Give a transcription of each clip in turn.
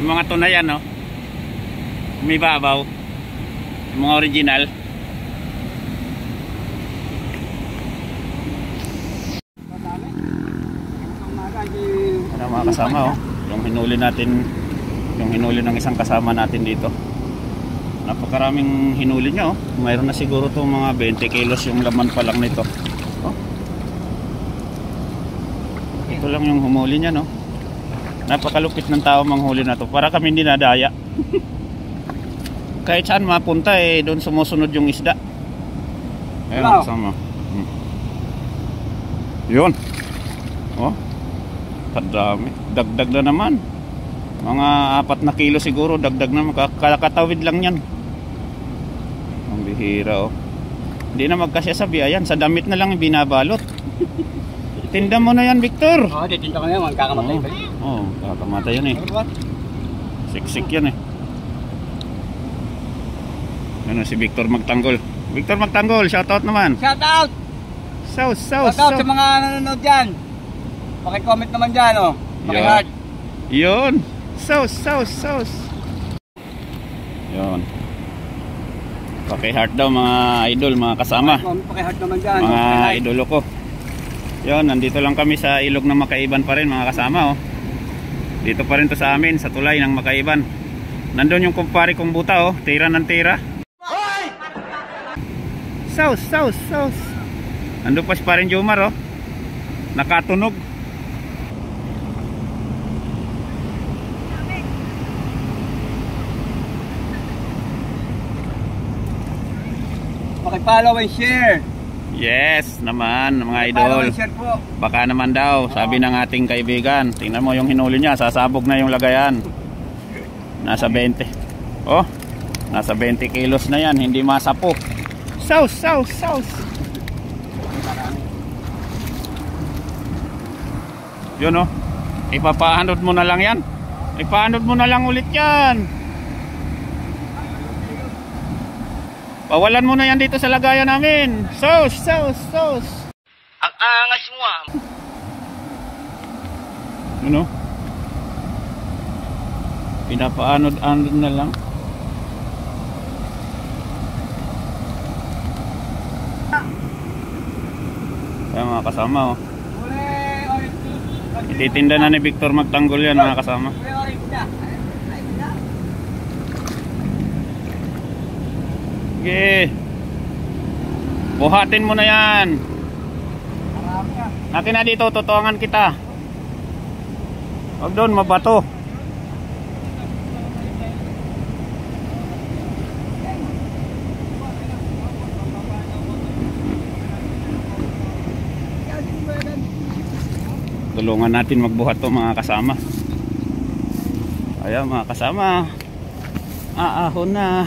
Yung mga tunayan, no? May babaw. Yung mga original. Ano mga kasama, oh. Yung hinuli natin, yung hinuli ng isang kasama natin dito. Napakaraming hinuli niya, oh. Mayroon na siguro to mga 20 kilos yung laman pa lang nito. Oh. Ito lang yung humuli niya, no. Napakalupit ng tao manghuli na to. Para kami dinadaya. Kahit saan mapunta eh, doon sumusunod yung isda. Ayun, kasama. Yun. Oh. Kadami. Dagdag na naman. Mga 4 na kilo siguro. Dagdag na. Kakatawid lang yan. Ang bihira, oh. Hindi na magkasya sa biyayan. Sa damit na lang binabalot. Tinda mo na yan, Victor. Oo, tinda ko na yan. Kakamatay pa yun. Oo, kakamatay yun eh. Siksik yan eh. Ano si Victor Magtanggol. Victor Magtanggol, shoutout naman. Shoutout! Shoutout sa mga nanonood dyan. Pakicomment naman dyan, oh. Pakiheart. Yun. Sauce. Yun. Pakiheart daw mga idol, mga kasama. Pakiheart naman dyan. Mga idolo ko. Yun, nandito lang kami sa ilog ng Makaiban pa rin mga kasama, oh. Dito pa rin to sa amin, sa tulay ng Makaiban. Nandun yung kumpare kong buta, oh. Tira ng tira. Sauce. Nandun pa si parin Jomar, oh. Nakatunog. Pakipollow and share. Yes naman mga idol. Baka naman daw, sabi ng ating kaibigan. Tingnan mo yung hinuli niya, sasabog na yung lagayan. Nasa 20. Oh, nasa 20 kilos na yan, hindi masapo. Sauce. Yun, oh. Ipapaanod mo na lang yan. Ipaanod mo na lang ulit yan. Pawalan mo na yan dito sa lagayan namin. Sauce. Ang angas mo, ah. Ano? Pinapaanod-anod na lang. Ayan mga kasama, oh. Ititinda na ni Victor Magtanggol yan mga kasama. Okay. Buhatin mo na yan. Akin na dito, tutuangan kita. Huwag doon, mabato. Tulungan natin magbuhat to mga kasama. Ayan mga kasama. Aahon na.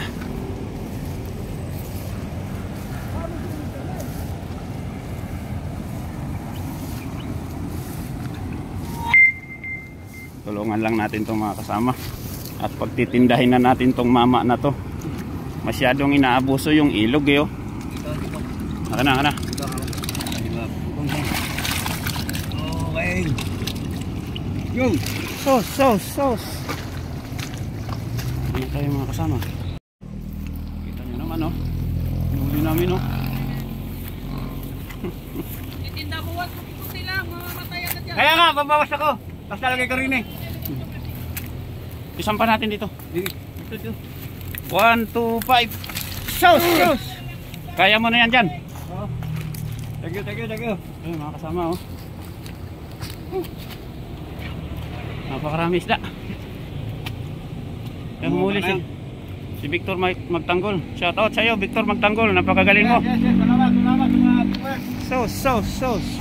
Tulungan lang natin itong mga kasama. At pagtitindahin na natin itong mama na to. Masyadong inaabuso yung ilog eh, oh. Aka na. Okay. Yo. Sauce. Ano tayo mga kasama? Kita nyo naman, oh. Hinuli namin, oh. Titinda mo, wag puti lang. Mamamatayan na dyan. Kaya nga, babawas ako. Tapos nalagay ko rin eh. Isang pa natin dito. 1, 2, 5. Sauce. Kaya mo na yan dyan. Oh. Thank you. Ayun mga kasama, oh. Napakarami isda. Kaya humuli si Victor Magtanggol. Shout out sa'yo Victor Magtanggol. Napakagaling mo. Yes. Salamat. Sauce.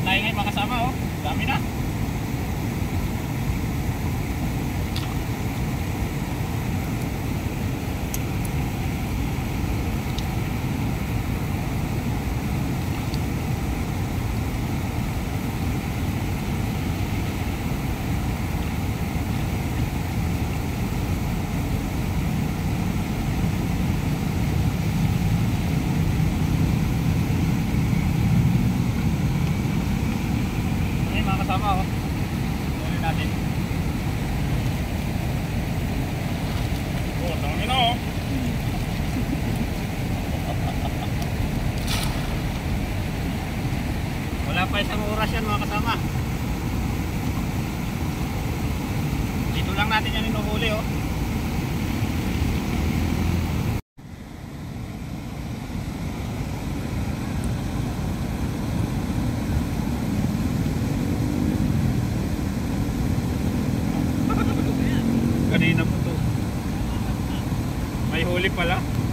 tayo ngayon mga kasama, oh. Dami na. Kasama, oh. Tuloy natin. Oh, dami na, oh. Wala pa isang oras yan mga kasama. Dito lang natin yan inuhuli, oh. Kanina po to. May huli pala.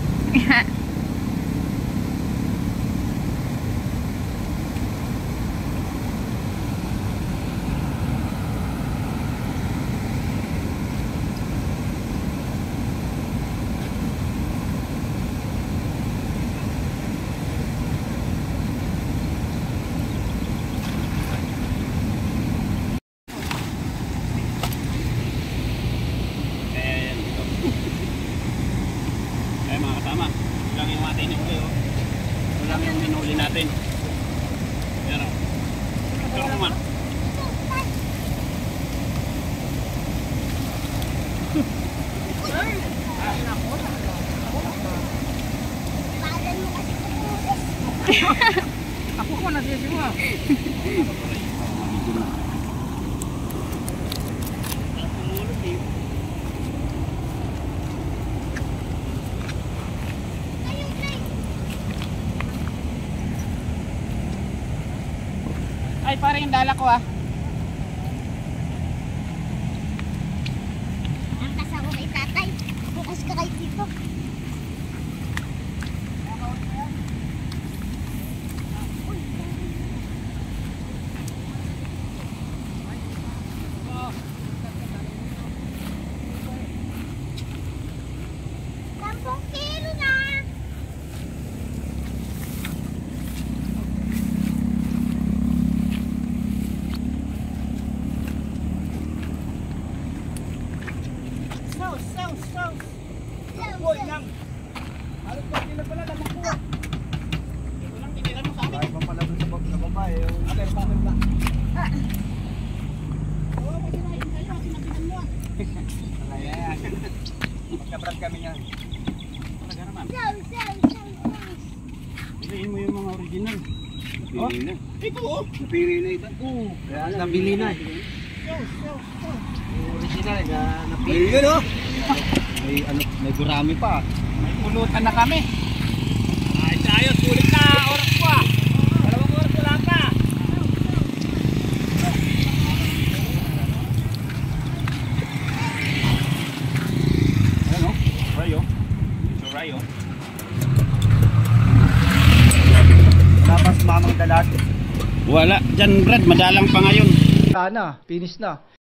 Eh mga kasama, ilang yung atin yung huli, oh. Ilang yung minuli natin. Yan, oh. Picture naman. Ako ko nasisimula. Ay, parang yung dala ko, ah. Angkas ako kay tatay. Bukas ka kayo dito. Sampung kilo na. Boy, nang. Halos pa sila pala lamang po. Ito lang, tiniran mo sa amin. Ay, pa pala doon sa babae. Alay, pamin ba? Oo, kasi nahin kayo, sinabihan mo, ah. Ayan. Magkabrad kami yan. Talaga naman. Saw. Piliin mo yung mga original. Napili na. Ito, oh. Napili na ito. Oo. Kaya nabili na eh. Original na napili. Ayun oh. May gurami pa. May pulutan na kami. Ayos, sulit na. Oras pa. Dalawang oras wala pa. Ano? Rayo. Ito rayo. Tapos mamang dalat. Wala. Diyan, Brad, madalang pa ngayon. Sana, finish na.